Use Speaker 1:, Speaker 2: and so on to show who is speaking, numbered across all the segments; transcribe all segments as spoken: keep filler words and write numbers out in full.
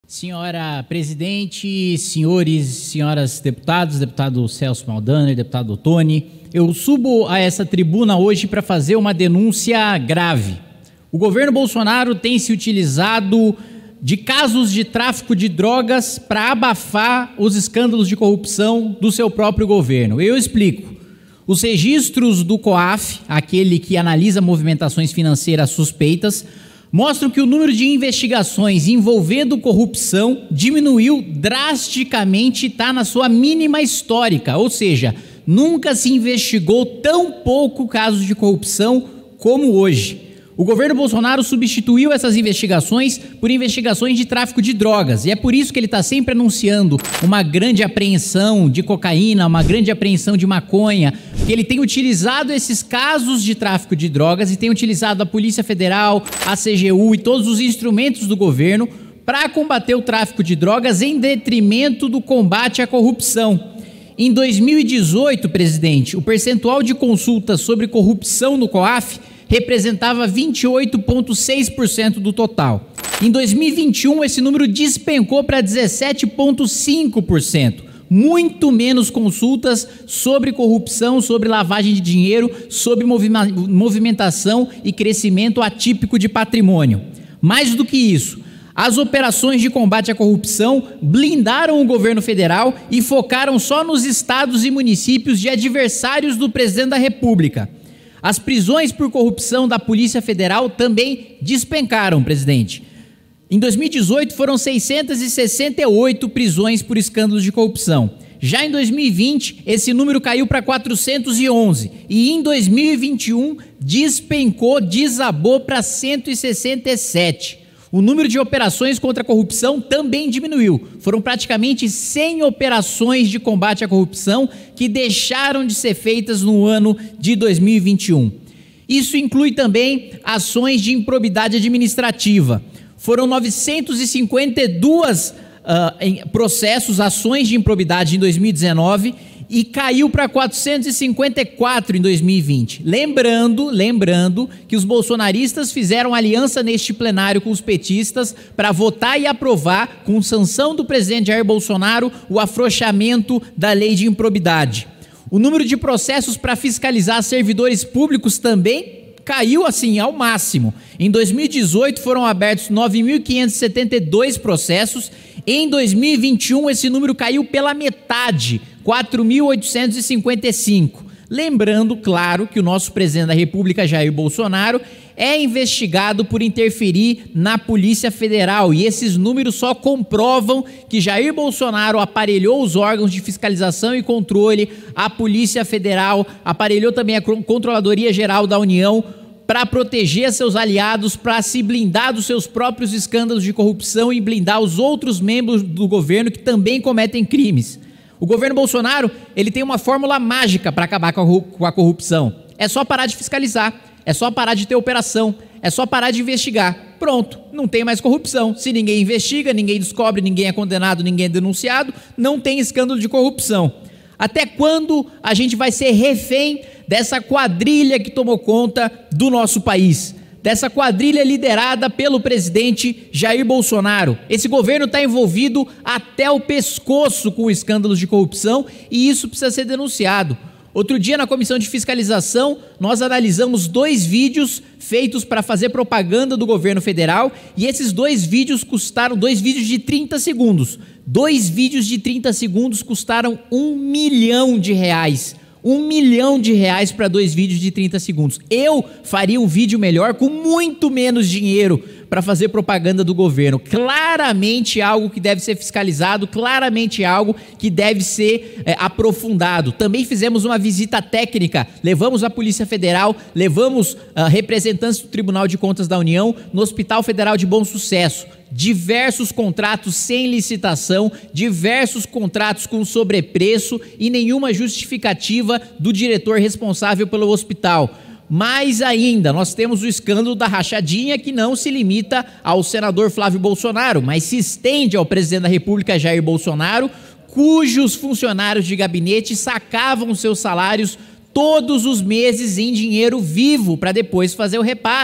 Speaker 1: Senhora presidente, senhores e senhoras deputados, deputado Celso Maldaner, deputado Ottoni, eu subo a essa tribuna hoje para fazer uma denúncia grave. O governo Bolsonaro tem se utilizado de casos de tráfico de drogas para abafar os escândalos de corrupção do seu próprio governo. Eu explico. Os registros do COAF, aquele que analisa movimentações financeiras suspeitas, mostram que o número de investigações envolvendo corrupção diminuiu drasticamente e está na sua mínima histórica, ou seja, nunca se investigou tão pouco casos de corrupção como hoje. O governo Bolsonaro substituiu essas investigações por investigações de tráfico de drogas, e é por isso que ele está sempre anunciando uma grande apreensão de cocaína, uma grande apreensão de maconha, que ele tem utilizado esses casos de tráfico de drogas e tem utilizado a Polícia Federal, a C G U e todos os instrumentos do governo para combater o tráfico de drogas em detrimento do combate à corrupção. Em dois mil e dezoito, presidente, o percentual de consultas sobre corrupção no COAF representava vinte e oito vírgula seis por cento do total. Em dois mil e vinte e um, esse número despencou para dezessete vírgula cinco por cento. Muito menos consultas sobre corrupção, sobre lavagem de dinheiro, sobre movimentação e crescimento atípico de patrimônio. Mais do que isso, as operações de combate à corrupção blindaram o governo federal e focaram só nos estados e municípios de adversários do presidente da República. As prisões por corrupção da Polícia Federal também despencaram, presidente. Em dois mil e dezoito foram seiscentas e sessenta e oito prisões por escândalos de corrupção. Já em dois mil e vinte, esse número caiu para quatrocentos e onze. E em dois mil e vinte e um, despencou, desabou para cento e sessenta e sete. O número de operações contra a corrupção também diminuiu. Foram praticamente cem operações de combate à corrupção que deixaram de ser feitas no ano de dois mil e vinte e um. Isso inclui também ações de improbidade administrativa. Foram novecentos e cinquenta e dois uh, em processos, ações de improbidade em dois mil e dezenove e caiu para quatrocentos e cinquenta e quatro em dois mil e vinte. Lembrando, lembrando que os bolsonaristas fizeram aliança neste plenário com os petistas para votar e aprovar, com sanção do presidente Jair Bolsonaro, o afrouxamento da lei de improbidade. O número de processos para fiscalizar servidores públicos também caiu assim ao máximo. Em dois mil e dezoito foram abertos nove mil quinhentos e setenta e dois processos. Em dois mil e vinte e um esse número caiu pela metade, quatro mil oitocentos e cinquenta e cinco. Lembrando, claro, que o nosso presidente da República, Jair Bolsonaro, é investigado por interferir na Polícia Federal, e esses números só comprovam que Jair Bolsonaro aparelhou os órgãos de fiscalização e controle, a Polícia Federal, aparelhou também a Controladoria Geral da União para proteger seus aliados, para se blindar dos seus próprios escândalos de corrupção e blindar os outros membros do governo que também cometem crimes. O governo Bolsonaro, ele tem uma fórmula mágica para acabar com a corrupção. É só parar de fiscalizar, é só parar de ter operação, é só parar de investigar. Pronto, não tem mais corrupção. Se ninguém investiga, ninguém descobre, ninguém é condenado, ninguém é denunciado, não tem escândalo de corrupção. Até quando a gente vai ser refém dessa quadrilha que tomou conta do nosso país? Dessa quadrilha liderada pelo presidente Jair Bolsonaro. Esse governo está envolvido até o pescoço com escândalos de corrupção e isso precisa ser denunciado. Outro dia, na Comissão de Fiscalização, nós analisamos dois vídeos feitos para fazer propaganda do governo federal e esses dois vídeos custaram, dois vídeos de trinta segundos. Dois vídeos de trinta segundos custaram um milhão de reais. Um milhão de reais para dois vídeos de trinta segundos. Eu faria um vídeo melhor com muito menos dinheiro para fazer propaganda do governo. Claramente algo que deve ser fiscalizado, claramente algo que deve ser é, aprofundado. Também fizemos uma visita técnica, levamos a Polícia Federal, levamos uh, representantes do Tribunal de Contas da União no Hospital Federal de Bom Sucesso. Diversos contratos sem licitação, diversos contratos com sobrepreço e nenhuma justificativa do diretor responsável pelo hospital. Mais ainda, nós temos o escândalo da rachadinha que não se limita ao senador Flávio Bolsonaro, mas se estende ao presidente da República, Jair Bolsonaro, cujos funcionários de gabinete sacavam seus salários todos os meses em dinheiro vivo para depois fazer o repasse.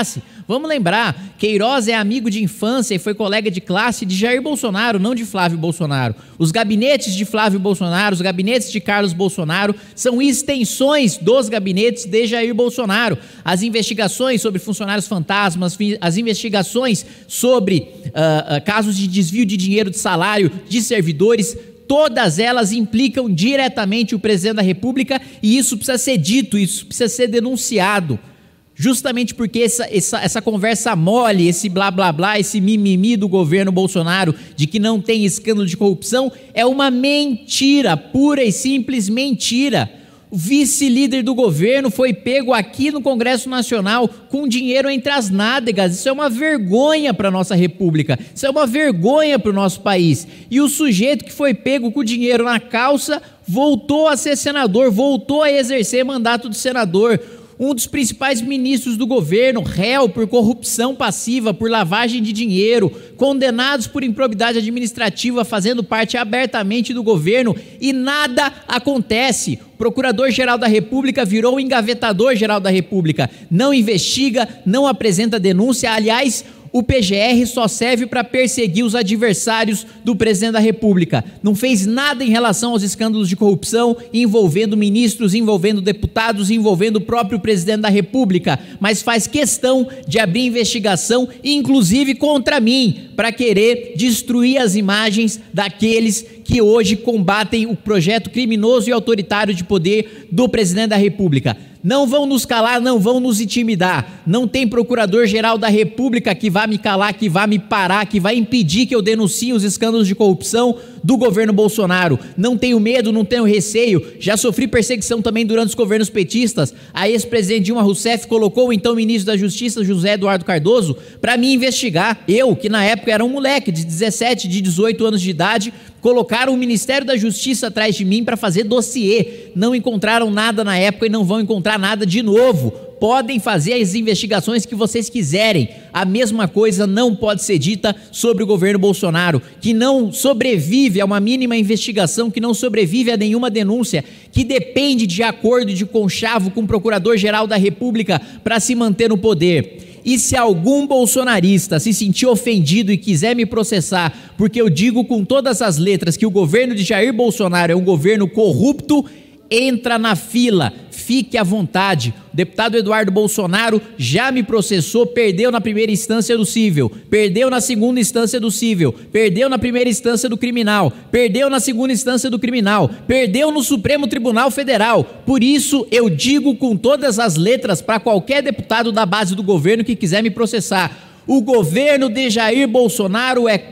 Speaker 1: Vamos lembrar, Queiroz é amigo de infância e foi colega de classe de Jair Bolsonaro, não de Flávio Bolsonaro. Os gabinetes de Flávio Bolsonaro, os gabinetes de Carlos Bolsonaro são extensões dos gabinetes de Jair Bolsonaro. As investigações sobre funcionários fantasmas, as investigações sobre uh, uh, casos de desvio de dinheiro de salário de servidores, todas elas implicam diretamente o presidente da República e isso precisa ser dito, isso precisa ser denunciado. Justamente porque essa, essa, essa conversa mole, esse blá blá blá, esse mimimi do governo Bolsonaro de que não tem escândalo de corrupção é uma mentira, pura e simples mentira. O vice-líder do governo foi pego aqui no Congresso Nacional com dinheiro entre as nádegas. Isso é uma vergonha para a nossa república, isso é uma vergonha para o nosso país. E o sujeito que foi pego com o dinheiro na calça voltou a ser senador, voltou a exercer mandato de senador. Um dos principais ministros do governo, réu por corrupção passiva, por lavagem de dinheiro, condenados por improbidade administrativa, fazendo parte abertamente do governo, e nada acontece. O Procurador-Geral da República virou o engavetador-geral da República, não investiga, não apresenta denúncia. Aliás, o P G R só serve para perseguir os adversários do presidente da República. Não fez nada em relação aos escândalos de corrupção envolvendo ministros, envolvendo deputados, envolvendo o próprio presidente da República, mas faz questão de abrir investigação, inclusive contra mim, para querer destruir as imagens daqueles que hoje combatem o projeto criminoso e autoritário de poder do presidente da República. Não vão nos calar, não vão nos intimidar. Não tem Procurador-Geral da República que vá me calar, que vá me parar, que vai impedir que eu denuncie os escândalos de corrupção do governo Bolsonaro. Não tenho medo, não tenho receio. Já sofri perseguição também durante os governos petistas. A ex-presidente Dilma Rousseff colocou o então ministro da Justiça, José Eduardo Cardoso, para me investigar. Eu, que na época era um moleque de dezessete, de dezoito anos de idade, colocaram o Ministério da Justiça atrás de mim para fazer dossiê. Não encontraram nada na época e não vão encontrar nada de novo. Podem fazer as investigações que vocês quiserem. A mesma coisa não pode ser dita sobre o governo Bolsonaro, que não sobrevive a uma mínima investigação, que não sobrevive a nenhuma denúncia, que depende de acordo de conchavo com o Procurador-Geral da República para se manter no poder. E se algum bolsonarista se sentir ofendido e quiser me processar, porque eu digo com todas as letras que o governo de Jair Bolsonaro é um governo corrupto, entra na fila, fique à vontade. O deputado Eduardo Bolsonaro já me processou, perdeu na primeira instância do cível, perdeu na segunda instância do cível, perdeu na primeira instância do criminal, perdeu na segunda instância do criminal, perdeu no Supremo Tribunal Federal. Por isso eu digo com todas as letras para qualquer deputado da base do governo que quiser me processar: o governo de Jair Bolsonaro é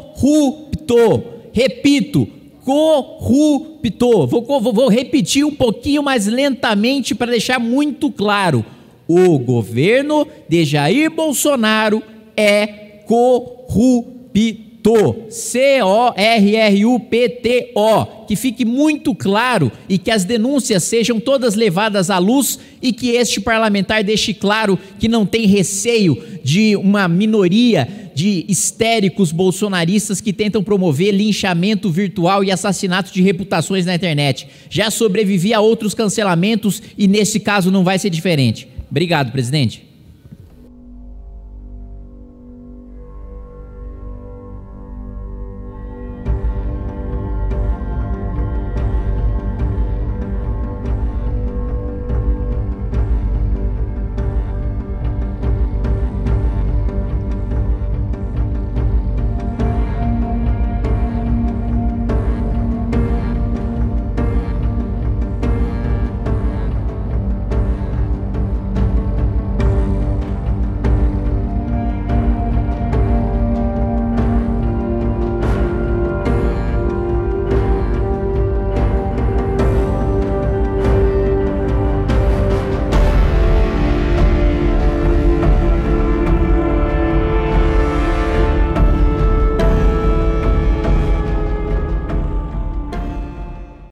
Speaker 1: corrupto. Repito, corrupto. Vou, vou, vou repetir um pouquinho mais lentamente para deixar muito claro. O governo de Jair Bolsonaro é corrupto. C O R R U P T O. Que fique muito claro e que as denúncias sejam todas levadas à luz e que este parlamentar deixe claro que não tem receio de uma minoria de histéricos bolsonaristas que tentam promover linchamento virtual e assassinato de reputações na internet. Já sobrevivi a outros cancelamentos e nesse caso não vai ser diferente. Obrigado, presidente.